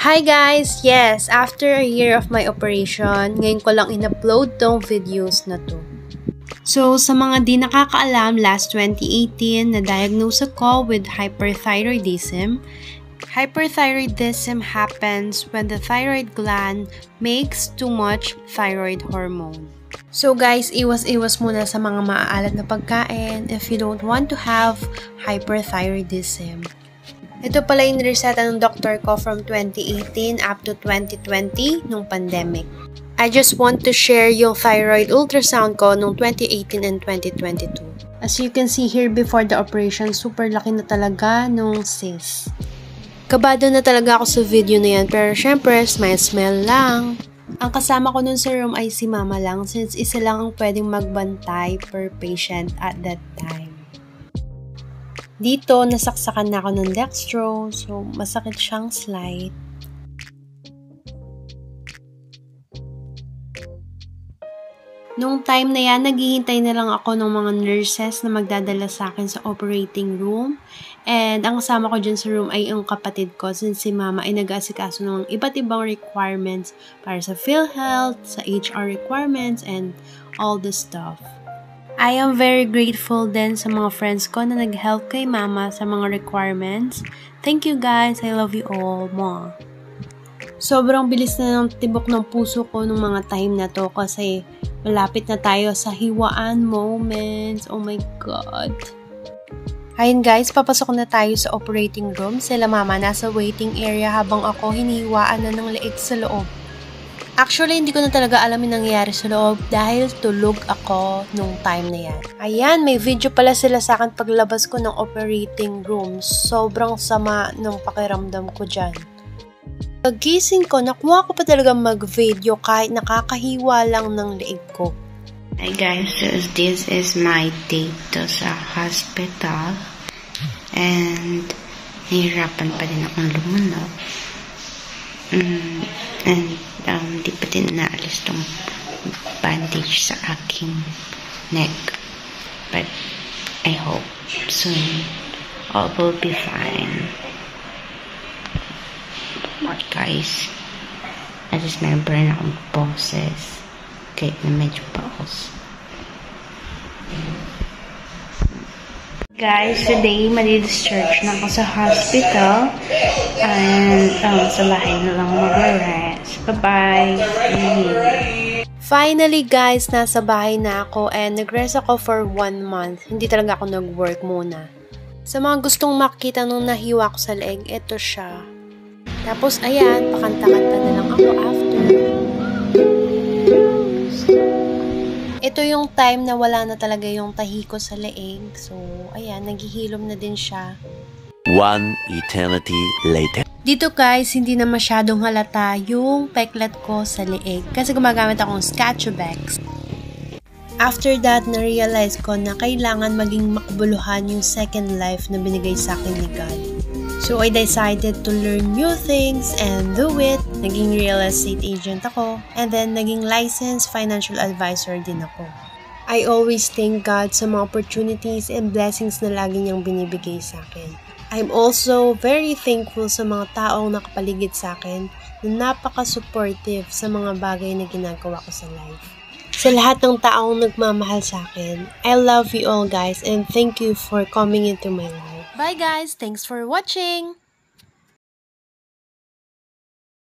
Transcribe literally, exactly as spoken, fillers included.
Hi guys! Yes, after a year of my operation, ngayon ko lang in-upload tong videos na to. So, sa mga di nakakaalam, last twenty eighteen, na-diagnose ako with hyperthyroidism. Hyperthyroidism happens when the thyroid gland makes too much thyroid hormone. So guys, iwas-iwas muna sa mga maaalat na pagkain if you don't want to have hyperthyroidism. Ito pala yung reseta ng doktor ko from twenty eighteen up to twenty twenty nung pandemic. I just want to share yung thyroid ultrasound ko nung twenty eighteen and twenty twenty-two. As you can see here before the operation, super laki na talaga nung cyst. Kabado na talaga ako sa video na yan, pero syempre, smile-smile lang. Ang kasama ko nun sa room ay si mama lang since isa lang ang pwedeng magbantay per patient at that time. Dito, nasaksakan na ako ng dextro, so masakit siyang slight. Nung time na yan, naghihintay na lang ako ng mga nurses na magdadala sa akin sa operating room. And ang kasama ko dyan sa room ay ang kapatid ko since si mama ay nag-aasikaso ng iba't ibang requirements para sa PhilHealth, sa H R requirements, and all the stuff. I am very grateful din sa mga friends ko na nag-help kay mama sa mga requirements. Thank you guys. I love you all. Mwah. Sobrang bilis na ng tibok ng puso ko nung mga time na to kasi malapit na tayo sa hiwaan moments. Oh my God. Ayun guys, papasok na tayo sa operating room. Sila mama nasa waiting area habang ako hinihiwaan na ng leeg sa loob. Actually, hindi ko na talaga alam yung nangyayari sa loob dahil tulog ako nung time na yan. Ayan, may video pala sila sa akin paglabas ko ng operating room. Sobrang sama ng pakiramdam ko dyan. Paggising ko, nakuha ko pa talaga mag-video kahit nakakahiwa lang ng leeg ko. Hi guys, so this is my date sa hospital. And nahihirapan pa din akong lumunok. Mm, and um, di pa din naalis tong bandage sa aking neck. But I hope soon all will be fine. What guys? At least may burn akong boses. Kahit na medyo paos. Guys, today madi-discharge na ako sa hospital and um, sa bahay na lang mag-rest. Bye-bye! Finally guys, nasa bahay na ako and nag-rest ako for one month. Hindi talaga ako nag-work muna. Sa mga gustong makita nung nahiwa ko sa leeg, ito siya. Tapos ayan, pakanta-kanta na lang ako after. Ito yung time na wala na talaga yung tahi ko sa leeg. So, ayan, naghihilom na din siya. One eternity later. Dito guys, hindi na masyadong halata yung peklat ko sa leeg kasi gumagamit akong Scatchobex. After that, na-realize ko na kailangan maging makabuluhan yung second life na binigay sa akin ni God. So, I decided to learn new things and do it. Naging real estate agent ako. And then, naging licensed financial advisor din ako. I always thank God sa mga opportunities and blessings na lagi niyang binibigay sa akin. I'm also very thankful sa mga taong nakapaligid sa akin na napaka-supportive sa mga bagay na ginagawa ko sa life. Sa lahat ng taong nagmamahal sa akin, I love you all guys and thank you for coming into my life. Bye guys! Thanks for watching!